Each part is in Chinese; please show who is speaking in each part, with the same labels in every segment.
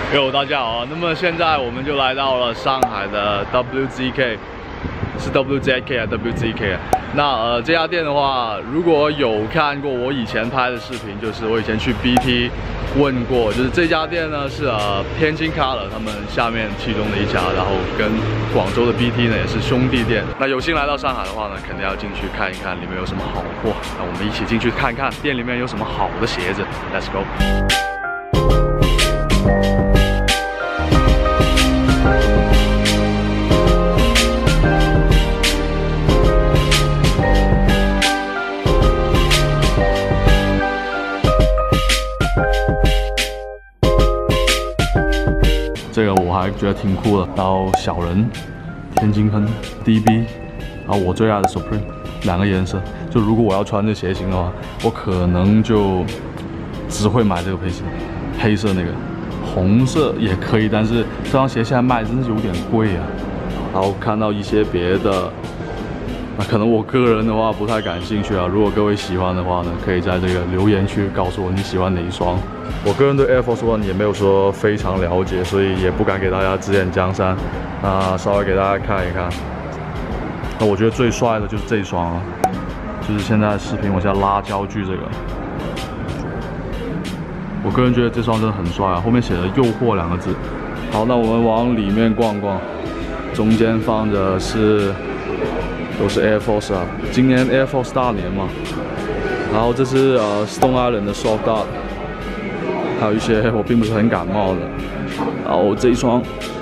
Speaker 1: 哟，大家好，那么现在我们就来到了上海的 WZK， 是 WZK 啊 WZK 啊。那这家店的话，如果有看过我以前拍的视频，就是我以前去 BT 问过，就是这家店呢是天津 Color 他们下面其中的一家，然后跟广州的 BT 呢也是兄弟店。那有幸来到上海的话呢，肯定要进去看一看里面有什么好货。那我们一起进去看看店里面有什么好的鞋子 ，Let's go。 这个我还觉得挺酷的，然后小人、天津喷、DB， 然后我最爱的 Supreme， 两个颜色。就如果我要穿这鞋型的话，我可能就只会买这个配型，黑色那个，红色也可以，但是这双鞋现在卖真是有点贵啊。然后看到一些别的，那可能我个人的话不太感兴趣啊。如果各位喜欢的话呢，可以在这个留言区告诉我你喜欢哪一双。 我个人对 Air Force One 也没有说非常了解，所以也不敢给大家指点江山。稍微给大家看一看。那我觉得最帅的就是这一双啊，就是现在视频往下拉焦距这个。我个人觉得这双真的很帅啊，后面写着“诱惑”两个字。好，那我们往里面逛逛，中间放着都是 Air Force 啊，今年 Air Force 大年嘛。然后这是Stone Island 的 Soft Dart。 还有一些我并不是很感冒的，然后这双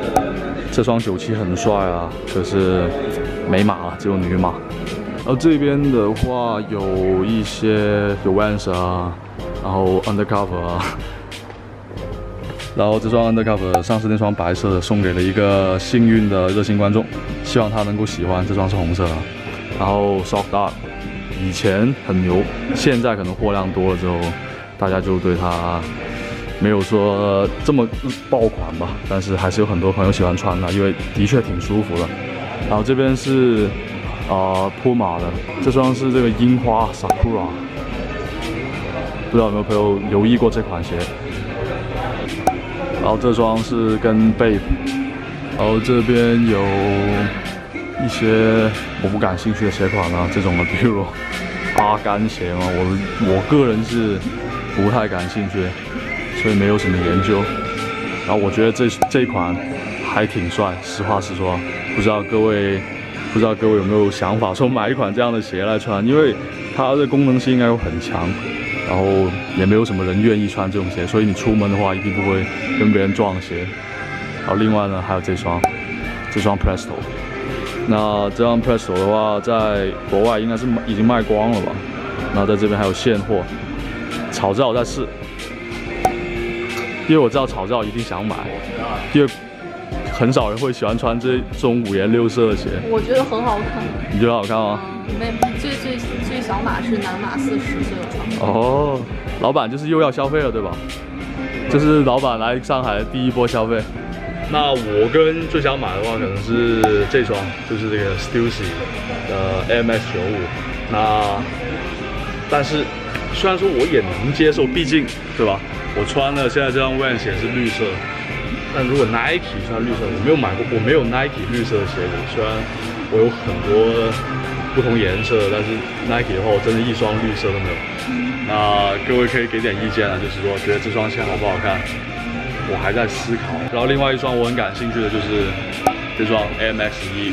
Speaker 1: 97很帅啊，可是没码了，只有女码。然后这边的话有一些有 Vans 啊，然后 Undercover 啊，然后这双 Undercover 上次那双白色的送给了一个幸运的热心观众，希望他能够喜欢。这双是红色的，然后 Soft Dart 以前很牛，现在可能货量多了之后，大家就对它。 没有说这么爆款吧，但是还是有很多朋友喜欢穿它，因为的确挺舒服的。然后这边是Puma 的，这双是这个樱花 Sakura， 不知道有没有朋友留意过这款鞋。然后这双是跟 Bape， 然后这边有一些我不感兴趣的鞋款啊，这种的，比如阿甘鞋嘛，我个人是不太感兴趣。 所以没有什么研究，然后我觉得这一款还挺帅，实话实说，不知道各位有没有想法说买一款这样的鞋来穿，因为它的功能性应该会很强，然后也没有什么人愿意穿这种鞋，所以你出门的话一定不会跟别人撞鞋。然后另外呢还有这双 Presto， 那这双 Presto 的话在国外应该是已经卖光了吧，然后在这边还有现货，草照在试。 因为我知道草照一定想买，因为很少人会喜欢穿这种5颜6色的鞋。我觉得很好看。你觉得好看吗？
Speaker 2: 里面最小码是男码40岁有穿。
Speaker 1: 哦，老板就是又要消费了，对吧？这是老板来上海的第一波消费。那我个人最想买的话，可能是这双，就是这个 Stussy 的 AMX 95。但是虽然说我也能接受，毕竟对吧？ 我穿的现在这双 Vans 也是绿色，但如果 Nike 穿绿色，我没有买过，我没有 Nike 绿色的鞋子。虽然我有很多不同颜色，但是 Nike 的话，我真的一双绿色都没有。那各位可以给点意见啊，就是说觉得这双鞋好不好看？我还在思考。然后另外一双我很感兴趣的就是这双 AMX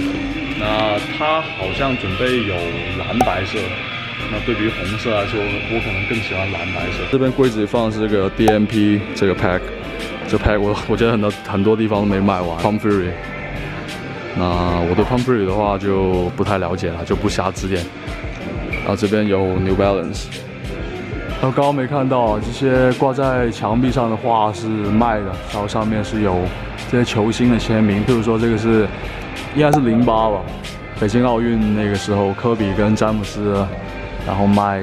Speaker 1: 1，那它好像准备有蓝白色。 那对比红色来说，我可能更喜欢蓝白色。这边柜子里放的是这个 DMP 这个 pack， 这 pack 我觉得很多地方都没卖完。Pump Fury， 那我对 Pump Fury 的话就不太了解了，就不瞎指点。然后这边有 New Balance， 然后刚刚没看到这些挂在墙壁上的画是卖的，然后上面是有这些球星的签名，譬如说这个是应该是08吧，北京奥运那个时候科比跟詹姆斯。 然后卖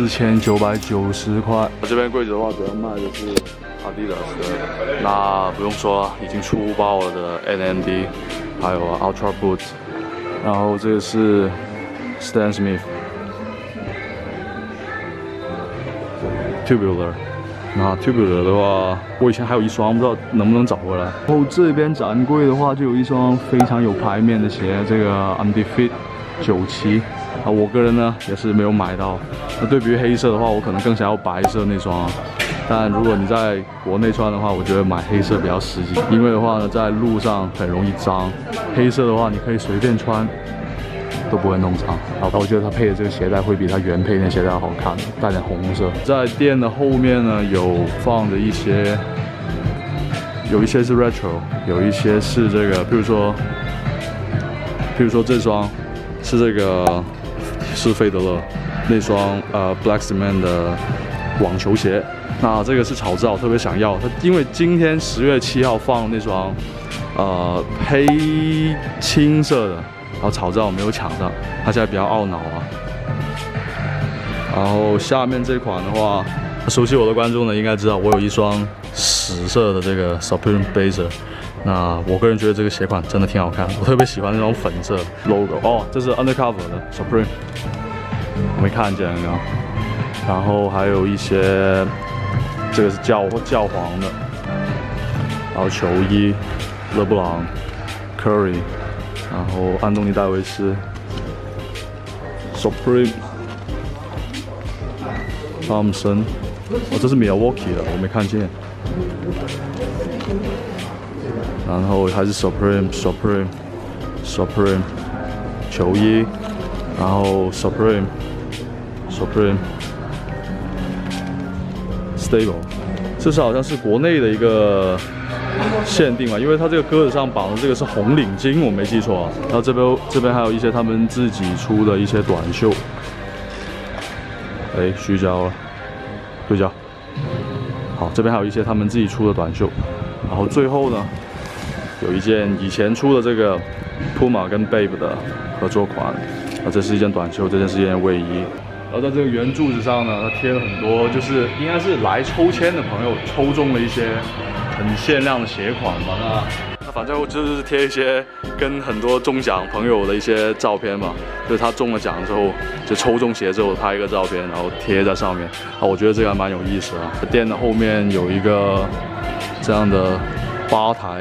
Speaker 1: 4990块。这边柜子的话，主要卖的是 Adidas 的，那不用说了，已经出爆了的 NMD， 还有 Ultra Boost。然后这个是 Stan Smith Tubular， 那 Tubular 的话，我以前还有一双，不知道能不能找回来。然后这边展柜的话，就有一双非常有牌面的鞋，这个 Undefeated 97。啊，我个人呢也是没有买到。那对比于黑色的话，我可能更想要白色那双。但如果你在国内穿的话，我觉得买黑色比较实际，因为的话呢，在路上很容易脏。黑色的话，你可以随便穿。都不会弄脏，然后我觉得它配的这个鞋带会比它原配那鞋带好看，带点红色。在店的后面呢，有放着一些，有一些是 retro， 有一些是这个，比如说这双是这个是费德勒那双Black Cement 的网球鞋，那这个是草照，我特别想要它，因为今天10月7号放那双黑青色的。然后草照我没有抢上，他现在比较懊恼啊。然后下面这款的话，熟悉我的观众呢应该知道，我有一双10色的这个 Supreme Blazer。那我个人觉得这个鞋款真的挺好看，我特别喜欢那种粉色 logo。哦，这是 Undercover 的 Supreme， 我没看见刚刚。然后还有一些，这个是教皇的，然后球衣，勒布朗、Curry。然后安东尼戴维斯 ，Supreme， 汤森，哦，这是 Milwaukee 的，我没看见。然后还是 Supreme 球衣，然后 Supreme Stable， 这是好像是国内的一个。限定嘛，因为它这个鸽子上绑的这个是红领巾，我没记错啊。然后这边还有一些他们自己出的一些短袖，哎，虚焦了，对焦。好，这边还有一些他们自己出的短袖。然后最后呢，有一件以前出的这个 Puma 跟 Babe 的合作款，啊，这是一件短袖，这件是一件卫衣。然后在这个圆柱子上呢，它贴了很多，就是应该是来抽签的朋友抽中了一些。很限量的鞋款吧，那反正就是贴一些跟很多中奖朋友的一些照片吧，就是他中了奖之后就抽中鞋之后拍一个照片，然后贴在上面啊，我觉得这个还蛮有意思的。店的后面有一个这样的吧台，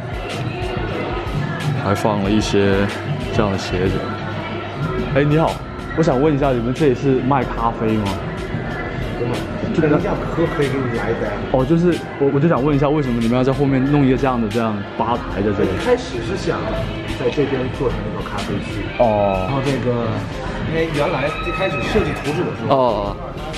Speaker 1: 还放了一些这样的鞋子。哎，你好，我想问一下，你们这里是卖咖啡吗？
Speaker 3: 就你想喝可以给你来一杯。
Speaker 1: 哦，就是我就想问一下，为什么你们要在后面弄一个这样吧台在这里？
Speaker 3: 一开始是想在这边做成一个咖啡区。
Speaker 1: 哦。
Speaker 3: 然后这个，因为原来最开始设计图纸的时候，
Speaker 1: 哦。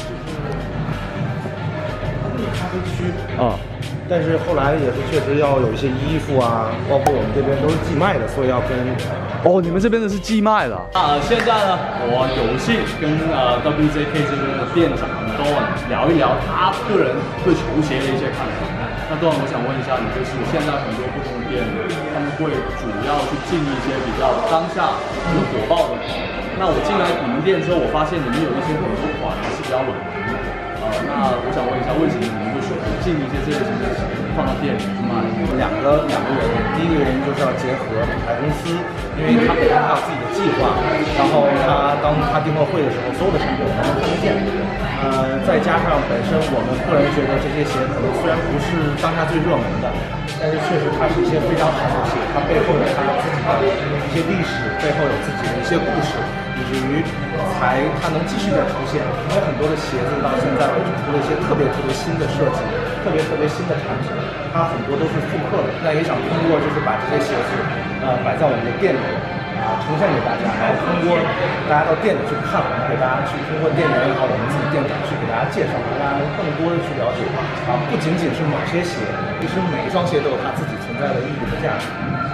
Speaker 3: 咖啡区。啊。但是后来也是确实要有一些衣服啊，包括我们这边都是寄卖的，所以要跟。
Speaker 1: 哦，你们这边的是寄卖的。现在呢，我有幸跟WJK 这边的店长Don聊一聊他个人对球鞋的一些看法。那Don，我想问一下你，就是现在很多不同的店，他们会主要去进一些比较当下很火爆的。那我进来你们店之后，我发现你们有一些很多款是比较冷门的。那我想问一下，为什么你们会选择进一些这类型的鞋放到店里去卖？
Speaker 3: 两个原因，第一个原因就是要结合品牌公司，因为他本身还有自己的计划，然后当他订货会的时候，所有的产品我们都看得见。再加上本身我们个人觉得这些鞋可能虽然不是当下最热门的，但是确实它是一些非常好的鞋，它背后有它自己的一些历史，背后有自己的一些故事。以至于它能继续再出现，因为很多的鞋子到现在为止出了一些特别新的设计，特别新的产品，它很多都是复刻的。那也想通过就是把这些鞋子摆在我们的店里呈现给大家，然后通过大家到店里去看，我们给大家去通过店员也好，我们自己店长去给大家介绍，让大家能更多的去了解不仅仅是某些鞋，其实每一双鞋都有它自己存在的意义和价值。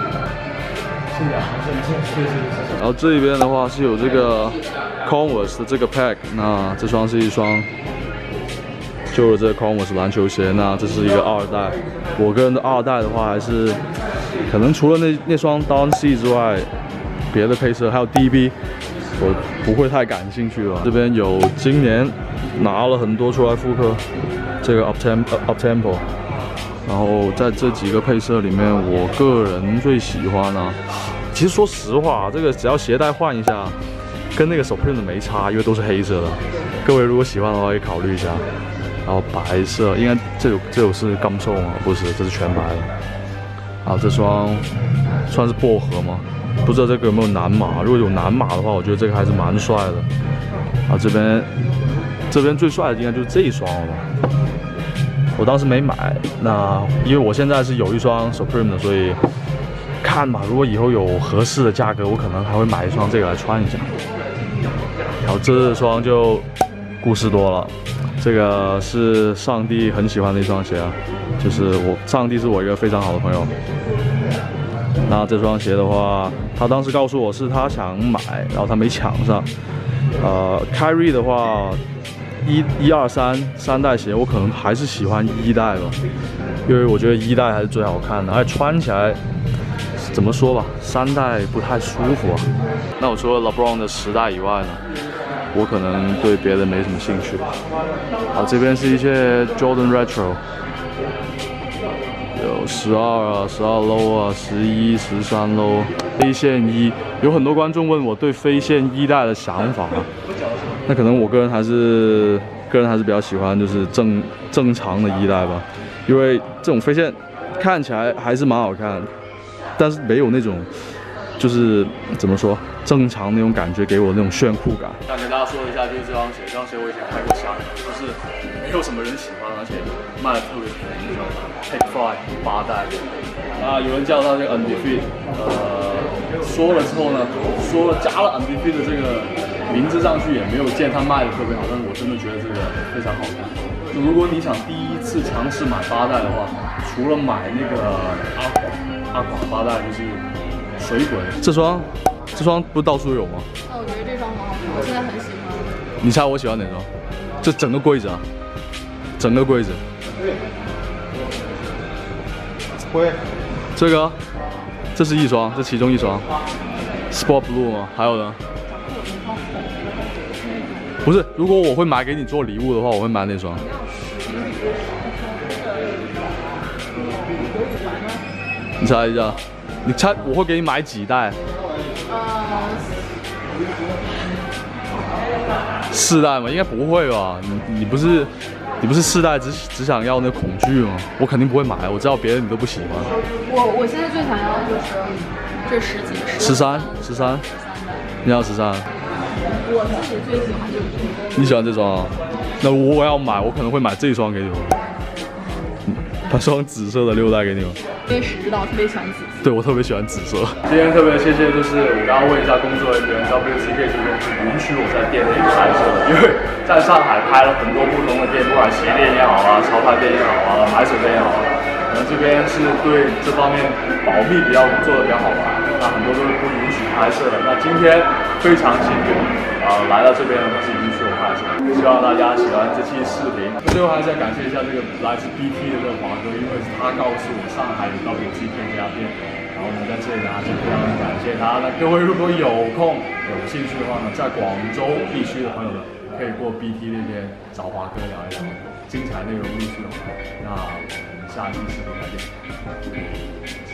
Speaker 1: 然后这边的话是有这个 Converse 的这个 pack， 那这双是一双旧的这个 Converse 篮球鞋，那这是一个2代。我个人的2代的话，还是可能除了那双 Down C 之外，别的配色还有 DB， 我不会太感兴趣了。这边有今年拿了很多出来复刻，这个 Uptempo。然后在这几个配色里面，我个人最喜欢呢，其实说实话，这个只要鞋带换一下，跟那个 Supreme 的没差，因为都是黑色的。各位如果喜欢的话，可以考虑一下。 然后白色，应该这有是钢售吗？不是，这是全白的。啊，这双算是薄荷吗？不知道这个有没有蓝码，如果有蓝码的话，我觉得这个还是蛮帅的。啊，这边最帅的应该就是这一双了吧？我当时没买，那因为我现在是有一双 Supreme 的，所以看吧，如果以后有合适的价格，我可能还会买一双这个来穿一下。然后这双就故事多了，这个是上帝很喜欢的一双鞋啊，就是上帝是我一个非常好的朋友。那这双鞋的话，他当时告诉我是他想买，然后他没抢上。Kyrie 的话，1、2、3代鞋，我可能还是喜欢1代吧，因为我觉得1代还是最好看的，而且穿起来怎么说吧，3代不太舒服啊。那我除了 LeBron 的10代以外呢，我可能对别的没什么兴趣。好，这边是一些 Jordan Retro。有12啊，12 low 啊，11、13 low， 非线1。有很多观众问我对非线1代的想法，那可能我个人还是比较喜欢就是正常的1代吧，因为这种飞线看起来还是蛮好看，但是没有那种就是怎么说正常那种感觉，给我那种炫酷感。想跟大家说一下，就是这双鞋我以前拍过箱，就是没有什么人喜欢，而且卖的特别便宜，你知道吗 ？Take 5 8代，啊，有人叫它这个 Undefeated， 说了之后呢，加了 Undefeated 的这个名字上去，也没有见它卖的特别好，但是我真的觉得这个非常好看。就如果你想第一次尝试买8代的话，除了买那个阿广8代，就是水鬼。这双不是到处都有吗？
Speaker 2: 那我觉得这双很好看，我现在很喜欢。
Speaker 1: 你猜我喜欢哪双？就整个柜子啊，整个柜子。这个，这是一双，这其中一双 ，Sport Blue 吗？还有呢？不是，如果我会买给你做礼物的话，我会买那双。你猜一下，你猜我会给你买几代？4代吗？应该不会吧？你不是4代只想要那恐惧吗？我肯定不会买，我知道别人你都不喜欢。
Speaker 2: 我现在最想要的就是这
Speaker 1: 13，你要13？
Speaker 2: 我自己最喜欢就是这个。
Speaker 1: 你喜欢这双啊？那我要买，我可能会买这双给你们。把双紫色的6代给你们。
Speaker 2: 因为知道我特别喜欢紫色。
Speaker 1: 对，我特别喜欢紫色。今天特别谢谢，就是我刚刚问一下工作人员 ，WCK 这边是允许我在店内拍摄的，因为在上海拍了很多不同的店，不管鞋店也好啊，潮牌店也好啊，买手店也好啊，可能这边是对这方面保密做的比较好吧，那很多都是不允许拍摄的。那今天非常幸运来到这边是允许我拍摄，希望大家喜欢这期视频。最后还是要感谢一下这个来自 BT 的这个华哥，因为是他告诉我上海有WCK这家店。然后呢，在这里呢，就非常感谢他。那各位如果有空、有兴趣的话呢，在广州地区的朋友呢，可以过 BT 那边找华哥聊一聊，精彩内容陆续有。那我们下期视频再见。